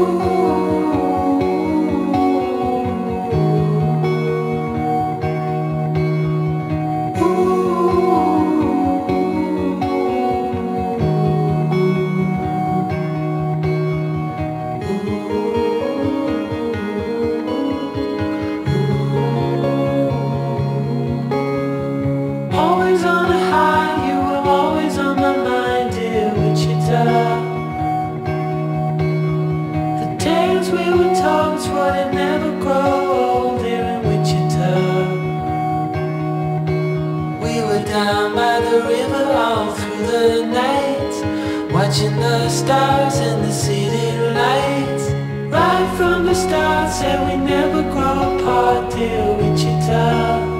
Always on a high, you were always on my mind, dear Wichita. The tales we were told would never grow old here in Wichita. We were down by the river all through the night, watching the stars and the city lights. Right from the start, said we never grow apart, dear Wichita.